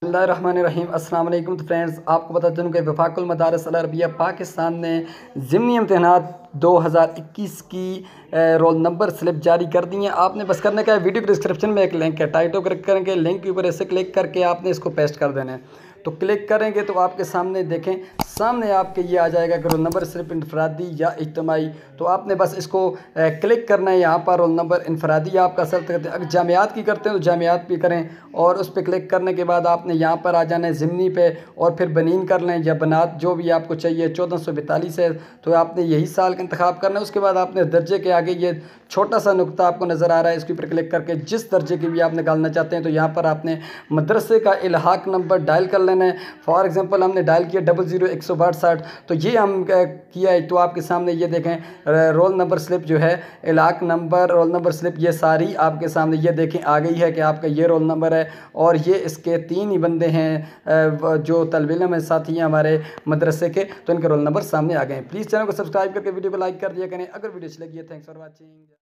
बिस्मिल्लाहिर्रहमानिर्रहीम। अस्सलाम वालेकुम। तो फ्रेंड्स, आपको बता दूं कि वफाकुल मदारिस अल अरबिया पाकिस्तान ने ज़िमनी इम्तहानात 2021 की रोल नंबर स्लिप जारी कर दी हैं। आपने बस करने का है, वीडियो के डिस्क्रिप्शन में एक लिंक है, टाइटल क्लिक करेंगे, लिंक के ऊपर ऐसे क्लिक करके आपने इसको पेस्ट कर देना है। तो क्लिक करेंगे तो आपके सामने देखें, सामने आपके ये आ जाएगा कि रोल नंबर सिर्फ इनफरादी या इज्तिमाई। तो आपने बस इसको क्लिक करना है। यहाँ पर रोल नंबर इनफरादी आपका सेलेक्ट करते हैं। अगर जामियात की करते हैं तो जामियात भी करें, और उस पर क्लिक करने के बाद आपने यहाँ पर आ जाना है ज़िमनी पे, और फिर बनीन कर लें या बनात, जो भी आपको चाहिए। 1442 है तो आपने यही साल का इंतखाब करना है। उसके बाद आपने दर्जे के आगे ये छोटा सा नुक्ता आपको नज़र आ रहा है, इसके ऊपर क्लिक करके जिस दर्जे की भी आप निकालना चाहते हैं तो यहाँ पर आपने मदरसे का इल्हाक नंबर डायल कर लेना है। फॉर एग्जांपल हमने डायल किया 000162, तो ये हम किया है। तो आपके सामने ये देखें रोल नंबर स्लिप जो है, इल्हाक नंबर, रोल नंबर स्लिप, ये सारी आपके सामने ये देखें आ गई है कि आपका ये रोल नंबर है। और ये इसके 3 ही बंदे हैं जो तल्ब इल्म में साथी हैं हमारे मदरसे के, तो इनके रोल नंबर सामने आ गए हैं। प्लीज़ चैनल को सब्सक्राइब करके वीडियो को लाइक कर दिया करें। अगर वीडियो अच्छी लगी है, थैंक्स फॉर वॉचिंग।